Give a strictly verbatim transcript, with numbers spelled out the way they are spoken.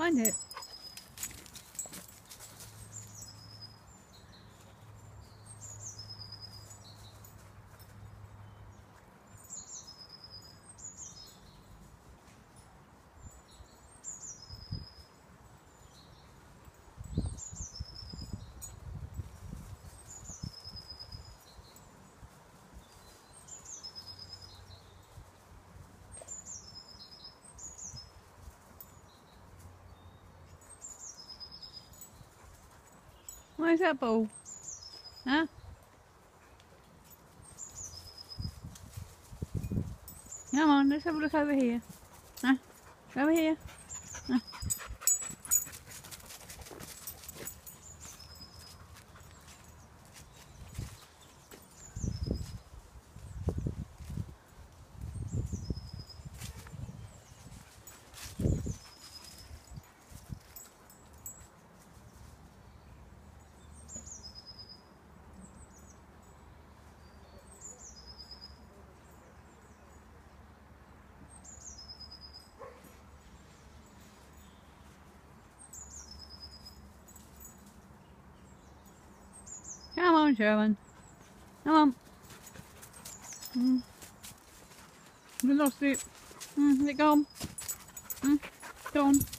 find it. Where's that ball? Huh? Come on, let's have a look over here. Huh? Over here. Huh? Come on, Sherman. Come on. Mm. We lost it. Mm, is it gone? Mm, gone.